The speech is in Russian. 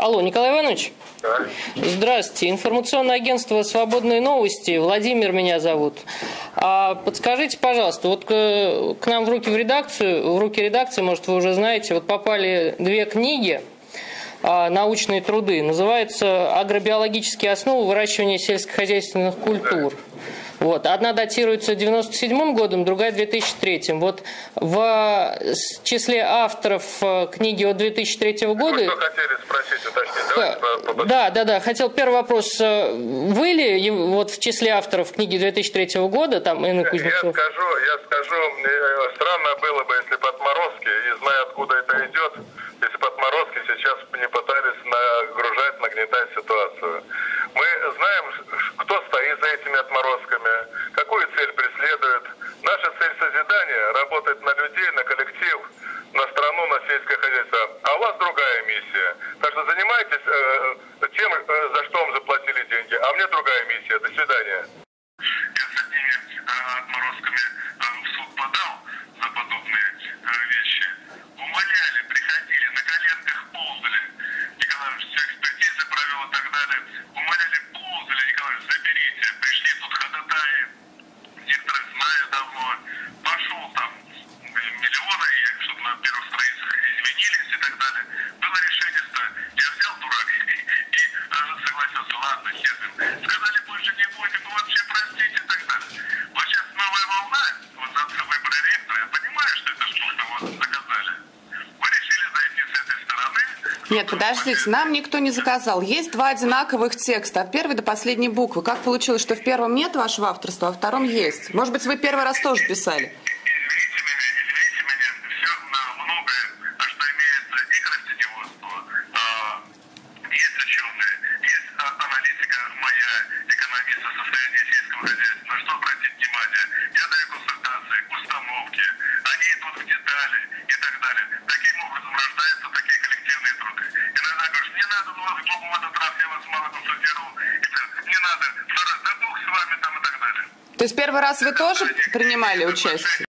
Алло, Николай Иванович? Да. Здравствуйте. Информационное агентство «Свободные новости». Владимир меня зовут. Подскажите, пожалуйста, вот к нам в руки редакции, может, вы уже знаете, вот попали две книги, научные труды. Называются «Агробиологические основы выращивания сельскохозяйственных культур». Вот. Одна датируется 1997 годом, другая 2003. Вот в числе авторов книги от 2003 года... Вы что хотели спросить, уточнить? Да. Хотел первый вопрос. Вы ли вот в числе авторов книги 2003 года? Там, Инна Кузнецов? Я скажу, странно было бы, если бы отморозки, и зная, откуда это идет, если бы отморозки сейчас не пытались нагнетать ситуацию. Мы знаем, кто стоит за этими отморозками, какую цель преследует. Наша цель созидания – работать на людей, на коллектив, на страну, на сельское хозяйство. А у вас другая миссия. Так что занимайтесь тем, за что вам заплатили деньги. А мне другая миссия. До свидания. Я с одними отморозками в суд подал за подобные вещи. Умоляли, приходили, на коленках ползали. Николаевич все экспертизы провел и так далее. Умоляли, ползали, Николаевич, заберите. Пришли тут ходатаи, некоторые знаю давно. Пошел там миллионы, чтобы на первых страницах извинились и так далее. Было решение, что я взял дурак и согласился, ладно, хер. Сказали, больше не будем, ну вообще простите и так далее. Вот сейчас новая волна, вот завтра выборы ректора, я понимаю, что это что-то вот заказали. Мы решили зайти с этой стороны. Нет, подождите, нам никто не заказал. Есть два одинаковых текста, от первой до последней буквы. Как получилось, что в первом нет вашего авторства, а в втором есть? Может быть, вы первый раз тоже писали? Извините меня, все многое, что имеется и к растениеводству, есть ученые, есть аналитика моя, экономиста состояния сельского хозяйства. На что обратить внимание? Я даю консультации, установки, они идут в детали и так далее. Таким образом рождаются такие коллективные труды. Иногда говоришь, не надо, ну вас в этот раз я вас мало консультировал, не надо, второй, да Бог с вами там и так далее. То есть первый раз вы тоже принимали участие?